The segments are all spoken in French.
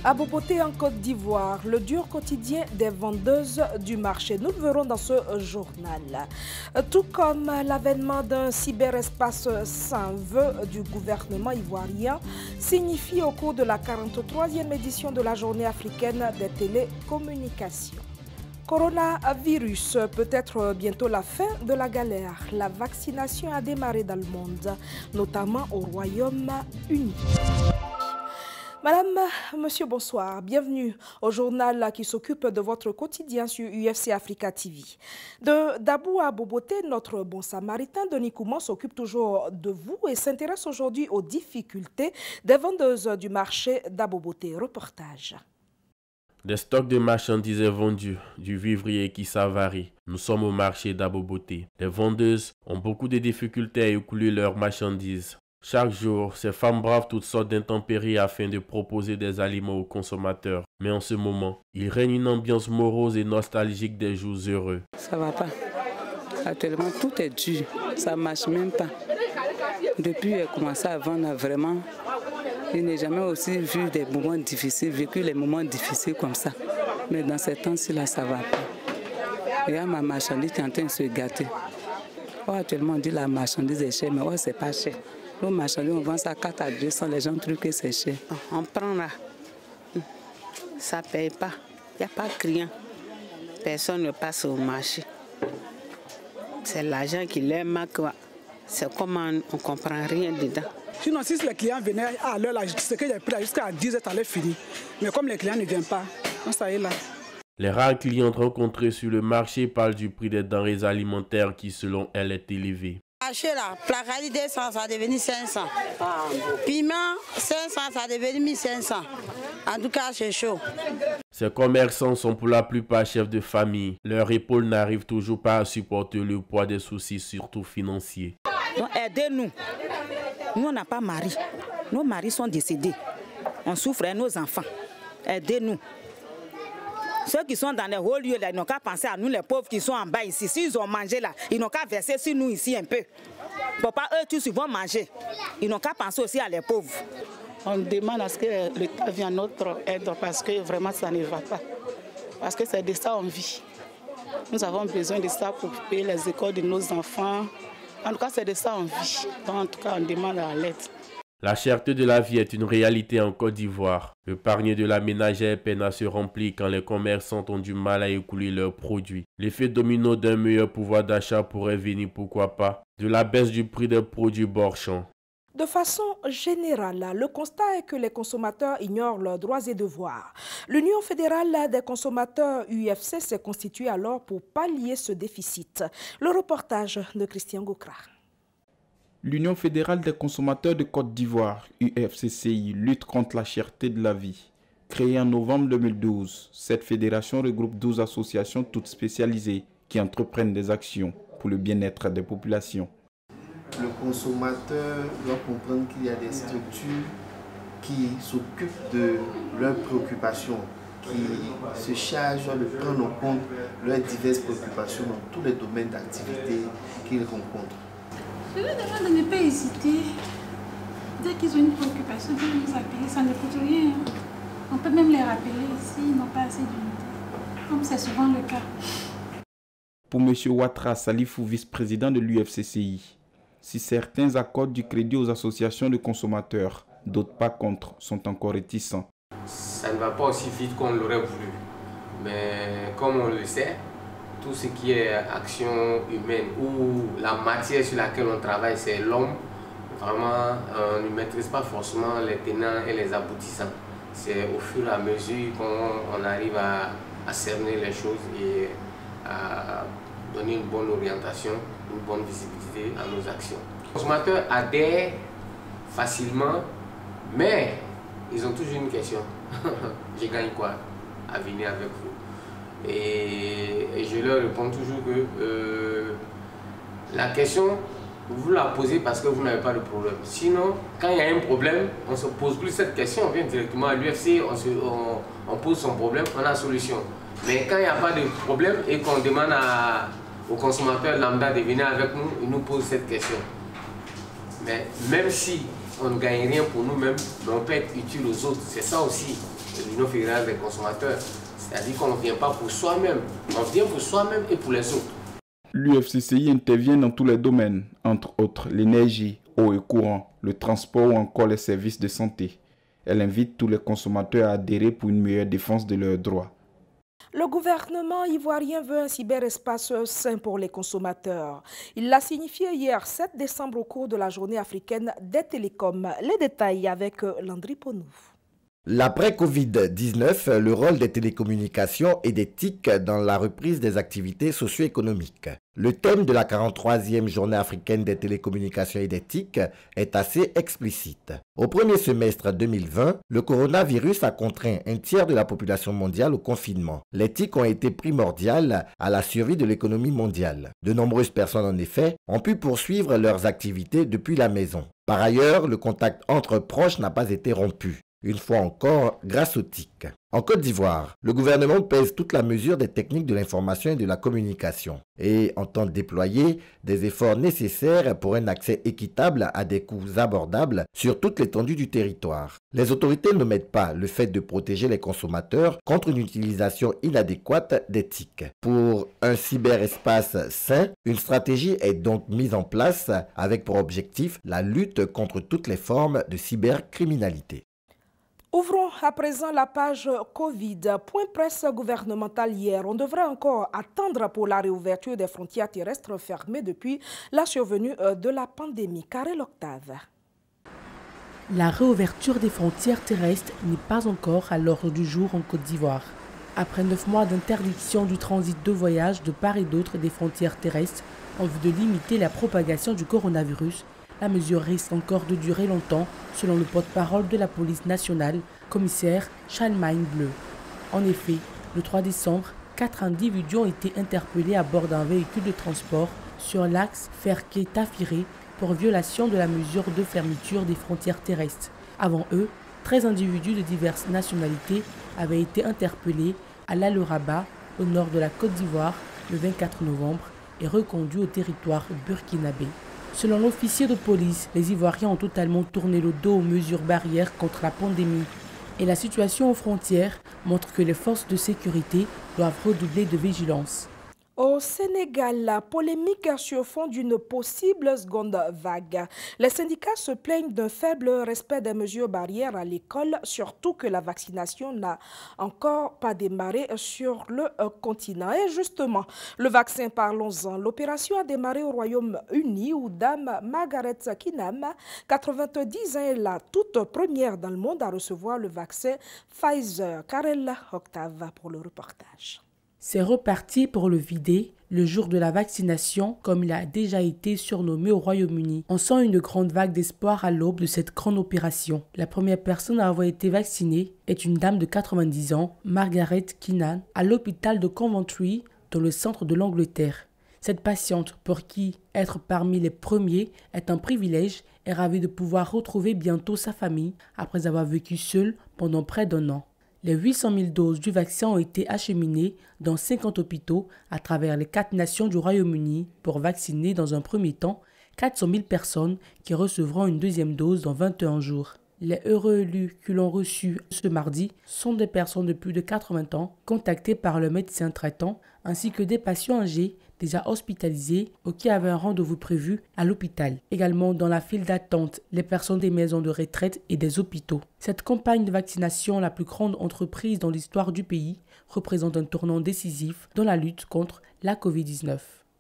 À Boboté, en Côte d'Ivoire, le dur quotidien des vendeuses du marché. Nous le verrons dans ce journal. Tout comme l'avènement d'un cyberespace sans vœu du gouvernement ivoirien signifie au cours de la 43e édition de la Journée africaine des télécommunications. Coronavirus, peut-être bientôt la fin de la galère. La vaccination a démarré dans le monde, notamment au Royaume-Uni. Madame, monsieur, bonsoir. Bienvenue au journal qui s'occupe de votre quotidien sur UFC Africa TV. De Dabou à Boboté, notre bon samaritain Denis Kouman s'occupe toujours de vous et s'intéresse aujourd'hui aux difficultés des vendeuses du marché d'Aboboté. Reportage. Des stocks de marchandises vendus, du vivrier qui s'avarie. Nous sommes au marché d'Aboboté. Les vendeuses ont beaucoup de difficultés à écouler leurs marchandises. Chaque jour, ces femmes bravent toutes sortes d'intempéries afin de proposer des aliments aux consommateurs. Mais en ce moment, il règne une ambiance morose et nostalgique des jours heureux. Ça va pas. Actuellement, tout est dur. Ça ne marche même pas. Depuis qu'elle a commencé à vendre, vraiment, je n'ai jamais aussi vu des moments difficiles, vécu les moments difficiles comme ça. Mais dans ces temps-ci, là, ça va pas. Il y a ma marchandise qui est en train de se gâter. Oh, actuellement, on dit que la marchandise est chère, mais oh, c'est pas cher. Nos marchandises, on vend ça à 4 à 200, les gens trouvent que c'est cher. On prend là, ça ne paye pas, il n'y a pas de client. Personne ne passe au marché. C'est l'argent qui les marque, c'est comme on ne comprend rien dedans. Sinon, si les clients venaient à l'heure, ce que j'ai pris jusqu'à 10 heures, ça allait finir. Mais comme les clients ne viennent pas, ça y est là. Les rares clientes rencontrées sur le marché parlent du prix des denrées alimentaires qui, selon elles, est élevé. Acheter là, placali 200, ça a devenu 500. Piment, 500, ça a devenu 1500. En tout cas, c'est chaud. Ces commerçants sont pour la plupart chefs de famille. Leurs épaules n'arrivent toujours pas à supporter le poids des soucis, surtout financiers. Donc, aidez-nous. Nous, on n'a pas mari. Nos maris sont décédés. On souffre, nos enfants. Aidez-nous. Ceux qui sont dans les hauts lieux, là, ils n'ont qu'à penser à nous, les pauvres qui sont en bas ici. S'ils ont mangé là, ils n'ont qu'à verser sur nous ici un peu. Pour pas eux tous ils vont manger. Ils n'ont qu'à penser aussi à les pauvres. On demande à ce que l'État vienne à notre aide parce que vraiment ça ne va pas. Parce que c'est de ça qu'on vit. Nous avons besoin de ça pour payer les écoles de nos enfants. En tout cas, c'est de ça qu'on vit. Donc, en tout cas, on demande à l'aide. La cherté de la vie est une réalité en Côte d'Ivoire. Le panier de la ménagère peine à se remplir quand les commerçants ont du mal à écouler leurs produits. L'effet domino d'un meilleur pouvoir d'achat pourrait venir, pourquoi pas, de la baisse du prix des produits borchants. De façon générale, le constat est que les consommateurs ignorent leurs droits et devoirs. L'Union fédérale des consommateurs UFC s'est constituée alors pour pallier ce déficit. Le reportage de Christian Gokra. L'Union fédérale des consommateurs de Côte d'Ivoire, UFCCI, lutte contre la cherté de la vie. Créée en novembre 2012, cette fédération regroupe 12 associations toutes spécialisées qui entreprennent des actions pour le bien-être des populations. Le consommateur doit comprendre qu'il y a des structures qui s'occupent de leurs préoccupations, qui se chargent de prendre en compte leurs diverses préoccupations dans tous les domaines d'activité qu'ils rencontrent. Je leur demande de ne pas hésiter. Dès qu'ils ont une préoccupation, de nous appeler, ça ne coûte rien. On peut même les rappeler s'ils n'ont pas assez d'unité, comme c'est souvent le cas. Pour M. Ouattara Salifou, vice-président de l'UFCCI, si certains accordent du crédit aux associations de consommateurs, d'autres pas contre, sont encore réticents. Ça ne va pas aussi vite qu'on l'aurait voulu. Mais comme on le sait, tout ce qui est action humaine ou la matière sur laquelle on travaille, c'est l'homme. Vraiment, on ne maîtrise pas forcément les tenants et les aboutissants. C'est au fur et à mesure qu'on arrive à cerner les choses et à donner une bonne orientation, une bonne visibilité à nos actions. Les consommateurs adhèrent facilement, mais ils ont toujours une question. Je gagne quoi à venir avec vous? Et je leur réponds toujours que la question, vous la posez parce que vous n'avez pas de problème. Sinon, quand il y a un problème, on ne se pose plus cette question, on vient directement à l'UFC, on pose son problème, on a la solution. Mais quand il n'y a pas de problème et qu'on demande aux consommateurs lambda de venir avec nous, ils nous posent cette question. Mais même si on ne gagne rien pour nous-mêmes, on peut être utile aux autres, c'est ça aussi. l'Union fédérale des consommateurs. C'est-à-dire qu'on ne vient pas pour soi-même, on vient pour soi-même et pour les autres. L'UFCCI intervient dans tous les domaines, entre autres l'énergie, eau et courant, le transport ou encore les services de santé. Elle invite tous les consommateurs à adhérer pour une meilleure défense de leurs droits. Le gouvernement ivoirien veut un cyberespace sain pour les consommateurs. Il l'a signifié hier 7 décembre au cours de la journée africaine des télécoms. Les détails avec Landry Ponou. L'après-Covid-19, le rôle des télécommunications et des TIC dans la reprise des activités socio-économiques. Le thème de la 43e journée africaine des télécommunications et des TIC est assez explicite. Au premier semestre 2020, le coronavirus a contraint un tiers de la population mondiale au confinement. Les TIC ont été primordiales à la survie de l'économie mondiale. De nombreuses personnes, en effet, ont pu poursuivre leurs activités depuis la maison. Par ailleurs, le contact entre proches n'a pas été rompu. Une fois encore, grâce aux TIC. En Côte d'Ivoire, le gouvernement pèse toute la mesure des techniques de l'information et de la communication et entend déployer des efforts nécessaires pour un accès équitable à des coûts abordables sur toute l'étendue du territoire. Les autorités n'omettent pas le fait de protéger les consommateurs contre une utilisation inadéquate des TIC. Pour un cyberespace sain, une stratégie est donc mise en place avec pour objectif la lutte contre toutes les formes de cybercriminalité. Ouvrons à présent la page Covid. Point presse gouvernemental hier. On devrait encore attendre pour la réouverture des frontières terrestres fermées depuis la survenue de la pandémie. Karel Octave. La réouverture des frontières terrestres n'est pas encore à l'ordre du jour en Côte d'Ivoire. Après 9 mois d'interdiction du transit de voyage de part et d'autre des frontières terrestres en vue de limiter la propagation du coronavirus, la mesure risque encore de durer longtemps, selon le porte-parole de la police nationale, commissaire Chalmagne Bleu. En effet, le 3 décembre, 4 individus ont été interpellés à bord d'un véhicule de transport sur l'axe Ferqué-Tafiré pour violation de la mesure de fermeture des frontières terrestres. Avant eux, 13 individus de diverses nationalités avaient été interpellés à l'Al-Rabat, au nord de la Côte d'Ivoire, le 24 novembre et reconduits au territoire burkinabé. Selon l'officier de police, les Ivoiriens ont totalement tourné le dos aux mesures barrières contre la pandémie. Et la situation aux frontières montre que les forces de sécurité doivent redoubler de vigilance. Au Sénégal, la polémique sur fond d'une possible seconde vague. Les syndicats se plaignent d'un faible respect des mesures barrières à l'école, surtout que la vaccination n'a encore pas démarré sur le continent. Et justement, le vaccin, parlons-en. L'opération a démarré au Royaume-Uni où Dame Margaret Kinam, 90 ans, est la toute première dans le monde à recevoir le vaccin Pfizer. Karel Octave pour le reportage. C'est reparti pour le vider le jour de la vaccination, comme il a déjà été surnommé au Royaume-Uni. On sent une grande vague d'espoir à l'aube de cette grande opération. La première personne à avoir été vaccinée est une dame de 90 ans, Margaret Keenan, à l'hôpital de Coventry, dans le centre de l'Angleterre. Cette patiente, pour qui être parmi les premiers est un privilège, est ravie de pouvoir retrouver bientôt sa famille après avoir vécu seule pendant près d'1 an. Les 800 000 doses du vaccin ont été acheminées dans 50 hôpitaux à travers les 4 nations du Royaume-Uni pour vacciner dans un premier temps 400 000 personnes qui recevront une deuxième dose dans 21 jours. Les heureux élus qui l'ont reçu ce mardi sont des personnes de plus de 80 ans contactées par le médecin traitant ainsi que des patients âgés déjà hospitalisés ou qui avaient un rendez-vous prévu à l'hôpital. Également dans la file d'attente, les personnes des maisons de retraite et des hôpitaux. Cette campagne de vaccination, la plus grande entreprise dans l'histoire du pays, représente un tournant décisif dans la lutte contre la Covid-19.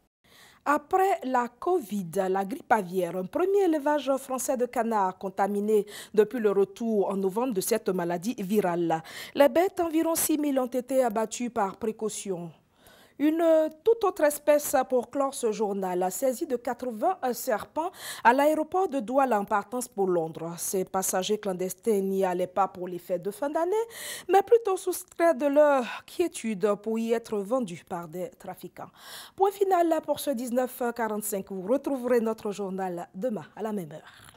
Après la Covid, la grippe aviaire, un premier élevage français de canards contaminé depuis le retour en novembre de cette maladie virale. Les bêtes, environ 6 000, ont été abattues par précaution. Une toute autre espèce pour clore ce journal a saisi de 80 serpents à l'aéroport de Douala en partance pour Londres. Ces passagers clandestins n'y allaient pas pour les fêtes de fin d'année, mais plutôt soustraits de leur quiétude pour y être vendus par des trafiquants. Point final pour ce 19h45. Vous retrouverez notre journal demain à la même heure.